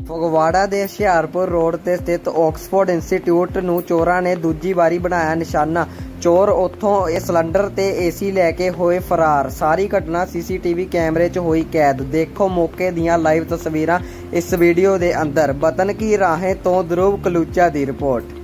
ਫਗਵਾੜਾ ਦੇ ਹੁਸ਼ਿਆਰਪੁਰ ਰੋਡ ਤੇ ਸਥਿਤ ਆਕਸਫੋਰਡ ਇੰਸਟੀਚਿਊਟ ਨੂੰ ਚੋਰਾਂ ਨੇ ਦੂਜੀ ਵਾਰੀ ਬਣਾਇਆ ਨਿਸ਼ਾਨਾ। ਚੋਰ ਉੱਥੋਂ ਇਹ ਸਿਲੰਡਰ ਤੇ ਏਸੀ ਲੈ ਕੇ ਹੋਏ ਫਰਾਰ। ਸਾਰੀ ਘਟਨਾ ਸੀਸੀਟੀਵੀ ਕੈਮਰੇ 'ਚ ਹੋਈ ਕੈਦ। ਦੇਖੋ ਮੌਕੇ ਦੀਆਂ ਲਾਈਵ ਤਸਵੀਰਾਂ ਇਸ ਵੀਡੀਓ ਦੇ ਅੰਦਰ। ਵਤਨ ਕੀ ਰਾਹੇ ਤੋਂ ਧਰੁਵ ਕਲੂਚਾ ਦੀ ਰਿਪੋर्ट।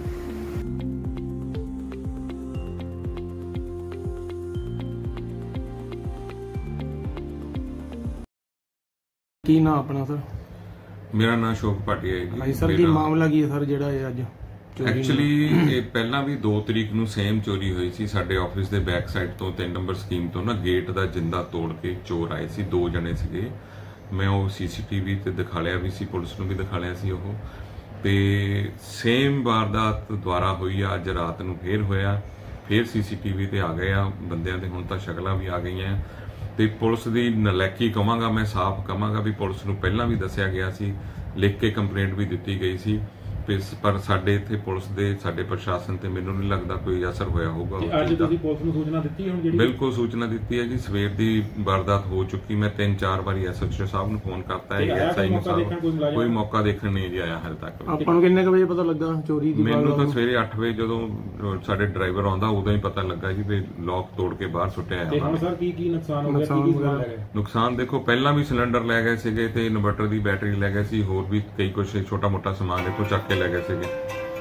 ਕੀ ਨਾਮ ਆਪਣਾ ਸਰ? मेरा नाम शोक भाटिया है जी। सर की मामला की है सर ਜਿਹੜਾ ਇਹ ਅੱਜ एक्चुअली ਇਹ ਪਹਿਲਾਂ ਵੀ 2 ਤਰੀਕ ਨੂੰ ਸੇਮ ਚੋਰੀ ਹੋਈ ਸੀ ਸਾਡੇ ਆਫਿਸ ਦੇ ਬੈਕ ਸਾਈਡ ਤੋਂ 3 ਨੰਬਰ ਸਕੀਮ ਤੋਂ ਨਾ ਗੇਟ ਦਾ ਜਿੰਦਾ ਤੋੜ ਕੇ ਚੋਰ ਆਏ ਸੀ। 2 ਜਣੇ ਸੀਗੇ। ਮੈਂ ਉਹ ਸੀਸੀਟੀਵੀ ਤੇ ਦਿਖਾ ਲਿਆ ਵੀ ਸੀ, ਪੁਲਿਸ ਨੂੰ ਵੀ ਦਿਖਾ ਲਿਆ ਸੀ। ਉਹ ਤੇ ਸੇਮ ਵਾਰਦਾਤ ਦੁਬਾਰਾ ਹੋਈ ਆ ਅੱਜ ਰਾਤ ਨੂੰ, ਫੇਰ ਹੋਇਆ। ਫੇਰ ਸੀਸੀਟੀਵੀ ਤੇ ਆ ਗਏ ਆ ਬੰਦਿਆਂ ਦੇ, ਹੁਣ ਤਾਂ ਸ਼ਕਲਾਂ ਵੀ ਆ ਗਈਆਂ। ਤੇ ਪੁਲਿਸ ਦੀ ਨਲਾਇਕੀ ਕਵਾਂਗਾ, ਮੈਂ ਸਾਫ਼ ਕਵਾਂਗਾ ਵੀ ਪੁਲਿਸ ਨੂੰ ਪਹਿਲਾਂ ਵੀ ਦੱਸਿਆ ਗਿਆ ਸੀ, ਲਿਖ ਕੇ ਕੰਪਲੇਂਟ ਵੀ ਦਿੱਤੀ ਗਈ ਸੀ, ਪਰ ਸਾਡੇ ਇੱਥੇ ਪੁਲਿਸ ਦੇ ਸਾਡੇ ਪ੍ਰਸ਼ਾਸਨ ਤੇ ਮੈਨੂੰ ਨਹੀਂ ਲੱਗਦਾ ਕੋਈ ਅਸਰ ਹੋਇਆ ਹੋਊਗਾ। ਅੱਜ ਤੁਸੀਂ ਪੁਲਿਸ ਨੂੰ ਸੂਚਨਾ ਦਿੱਤੀ ਹੁਣ ਜਿਹੜੀ? ਬਿਲਕੁਲ ਸੂਚਨਾ ਦਿੱਤੀ ਹੈ ਜੀ। ਸਵੇਰ ਦੀ ਵਾਰਦਾਤ ਹੋ ਚੁੱਕੀ। ਮੈਂ 3-4 ਵਾਰੀ ਐਸਐਚਓ ਸਾਹਿਬ ਨੂੰ ਫੋਨ ਕਰਤਾ ਹੈ, ਐਸਆਈ ਨੂੰ ਸਾਹਿਬ, ਕੋਈ ਮੌਕਾ ਦੇਖਣ ਨਹੀਂ ਜੀ ਆਇਆ ਹਾਲੇ ਤੱਕ। ਆਪਾਂ ਨੂੰ ਕਿੰਨੇ ਵਜੇ ਪਤਾ ਲੱਗਾ ਚੋਰੀ ਦੀ? ਮੈਨੂੰ ਤਾਂ ਸਵੇਰੇ 8 ਵਜੇ ਜਦੋਂ ਸਾਡੇ ਡਰਾਈਵਰ ਆਉਂਦਾ ਉਦੋਂ ਹੀ ਪਤਾ ਲੱਗਾ ਜੀ ਵੀ ਲੋਕ ਤੋੜ ਕੇ ਬਾਹਰ ਸੁੱਟਿਆ ਹੈ। ਹੁਣ ਸਰ ਕੀ ਨੁਕਸਾਨ ਹੋ ਗਿਆ? ਨੁਕਸਾਨ ਦੇਖੋ, ਪਹਿਲਾਂ ਵੀ ਸਿਲੰਡਰ ਲੈ ਗਏ ਸੀਗੇ ਤੇ ਇਨਵਰਟਰ ਦੀ ਬੈਟਰੀ ਲੈ ਗਏ ਸੀ, ਹੋਰ ਵੀ ਕਈ ਕੁਝ ਛੋਟਾ ਮੋਟਾ ਸਮਾਨ ਦੇਖੋ ਚੱਕ ਕੇ ਲੈ ਗਏ ਸੀਗੇ।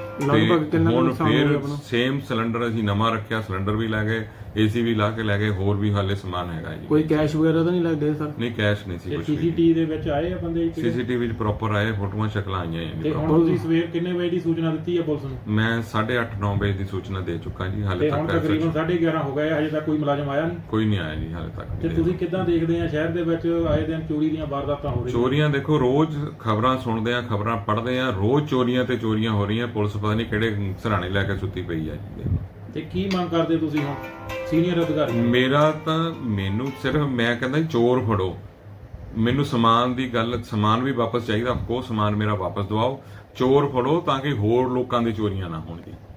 ਹੁਣ ਫਿਰ ਸੇਮ ਸਿਲੰਡਰ ਅਸੀਂ ਨਵਾਂ ਰੱਖਿਆ, ਸਿਲੰਡਰ ਵੀ ਲੈ ਗਏ, ਏਸੀ ਵੀ ਲਾ ਕੇ ਲੈ ਗਏ, ਹੋਰ ਵੀ ਹਾਲੇ ਸਮਾਨ ਹੈਗਾ ਜੀ। ਕੋਈ ਕੈਸ਼ ਵਗੈਰਾ ਤਾਂ ਨਹੀਂ ਲੱਗਦਾ ਸਰ? ਨਹੀਂ, ਕੈਸ਼ ਨਹੀਂ ਸੀ ਕੁਝ। ਸੀਸੀਟੀਵੀ ਦੇ ਵਿੱਚ ਆਏ ਆ ਬੰਦੇ? ਸੀਸੀਟੀਵੀ 'ਚ ਪ੍ਰੋਪਰ ਆਏ, ਫੋਟੋਆਂ ਸ਼ਕਲਾਂ ਆਈਆਂ ਜੀ। ਤੇ ਹੁਣ ਤੁਸੀਂ ਸਵੇਰ ਕਿੰਨੇ ਵਜੇ ਦੀ ਸੂਚਨਾ ਦਿੱਤੀ ਹੈ ਪੁਲਿਸ ਨੂੰ? ਮੈਂ 8:30-9 ਵਜੇ ਦੀ ਸੂਚਨਾ ਦੇ ਚੁੱਕਾ ਜੀ। ਹਾਲੇ ਤੱਕ ਤਕਰੀਬਨ 11:30 ਹੋ ਗਏ, ਹਜੇ ਤੱਕ ਕੋਈ ਮੁਲਾਜ਼ਮ ਆਇਆ ਨਹੀਂ? ਕੋਈ ਨਹੀਂ ਆਇਆ ਜੀ ਹਾਲੇ ਤੱਕ। ਤੇ ਤੁਸੀਂ ਕਿੱਦਾਂ ਦੇਖਦੇ ਆ ਸ਼ਹਿਰ ਦੇ ਵਿੱਚ ਆਏ ਦਿਨ ਚੋਰੀ ਦੀਆਂ ਵਾਰਦਾਤਾਂ ਹੋ ਰਹੀਆਂ? ਚੋਰੀਆਂ ਦੇਖੋ, ਰੋਜ਼ ਖਬਰਾਂ ਸੁਣਦੇ ਆ, ਖਬਰਾਂ ਪੜ੍ਹਦੇ ਆ, ਰੋਜ਼ ਚੋਰੀਆਂ ਤੇ ਚੋਰੀਆਂ ਹੋ ਰਹੀਆਂ। ਪੁਲਿਸ ਪਤਾ ਨਹੀਂ ਕਿਹੜੇ ਸਰਾਣੇ ਲੈ ਕੇ ਸੁੱਤੀ ਪਈ ਆ ਜੀ। ਤੇ ਕੀ ਮੰਗ ਕਰਦੇ ਤੁਸੀਂ ਹੁਣ ਸੀਨੀਅਰ ਅਧਿਕਾਰੀ? ਮੇਰਾ ਤਾਂ ਮੈਨੂੰ ਸਿਰਫ ਮੈਂ ਕਹਿੰਦਾ ਚੋਰ ਫੜੋ, ਮੈਨੂੰ ਸਮਾਨ ਦੀ ਗੱਲ, ਸਮਾਨ ਵੀ ਵਾਪਸ ਚਾਹੀਦਾ। ਉਹ ਸਮਾਨ ਮੇਰਾ ਵਾਪਸ ਦਵਾਓ, ਚੋਰ ਫੜੋ ਤਾਂ ਕਿ ਹੋਰ ਲੋਕਾਂ ਦੀ ਚੋਰੀਆਂ ਨਾ ਹੋਣ ਜੀ।